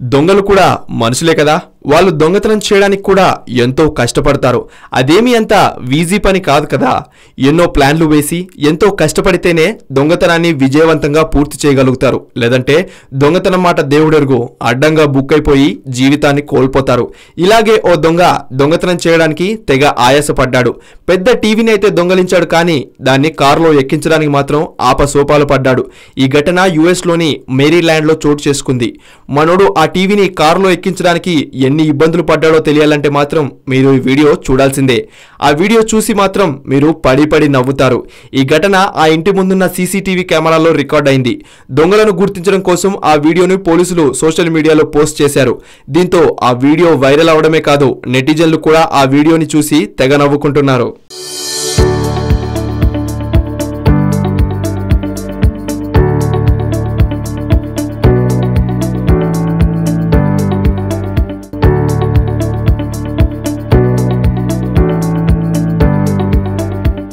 దొంగలు కూడా మనుషులే కదా, వాళ్ళు దొంగతనం చేయడానికి కూడా ఎంతో కష్టపడతారు. అదేమీ అంత ఈజీ పని కాదు కదా. ఎన్నో ప్లాన్లు వేసి ఎంతో కష్టపడితేనే దొంగతనాన్ని విజయవంతంగా పూర్తి చేయగలుగుతారు. లేదంటే దొంగతనం మాట దేవుడెరుగు, అడ్డంగా బుక్ అయిపోయి జీవితాన్ని కోల్పోతారు. ఇలాగే ఓ దొంగ దొంగతనం చేయడానికి తెగ ఆయాసపడ్డాడు. పెద్ద టీవీని అయితే దొంగలించాడు, కానీ దాన్ని కారులో ఎక్కించడానికి మాత్రం ఆపసోపాలు పడ్డాడు. ఈ ఘటన యుఎస్లోని మేరీల్యాండ్లో చోటు చేసుకుంది. మనోడు ఆ టీవీని కారులో ఎక్కించడానికి ఎన్ని ఇబ్బందులు పడ్డాడో తెలియాలంటే మాత్రం మీరు ఈ వీడియో చూడాల్సిందే. ఆ వీడియో చూసి మాత్రం మీరు పడి నవ్వుతారు. ఈ ఘటన ఆ ఇంటి ముందున్న సీసీటీవీ కెమెరాలో రికార్డ్ అయింది. దొంగలను గుర్తించడం కోసం ఆ వీడియోని పోలీసులు సోషల్ మీడియాలో పోస్ట్ చేశారు. దీంతో ఆ వీడియో వైరల్ అవడమే కాదు, నెటిజన్లు కూడా ఆ వీడియోని చూసి తెగ నవ్వుకుంటున్నారు.